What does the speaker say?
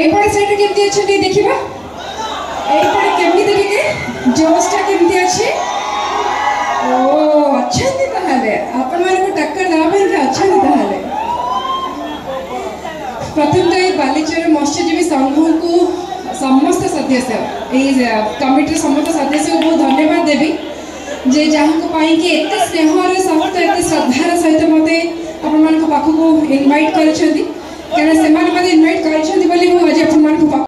एपटे side केमती अच्छा देखा एपटे केमती देखिए जोशटा केमती अच्छे ओ अच्छा ताहले आपण माने को टक्कर देवा ପାଇଁ अच्छा ताहले प्रथम तो ये बालीचर मत्स्यजीवी संघ को समस्त सदस्य कमिटी समस्त सदस्य को बहुत धन्यवाद देवी जे जहाँ को पाई कि एत स्नेहर सहित एत श्रद्धार सहित मत आपण पाखक इनवाइट कर इनवाइट कर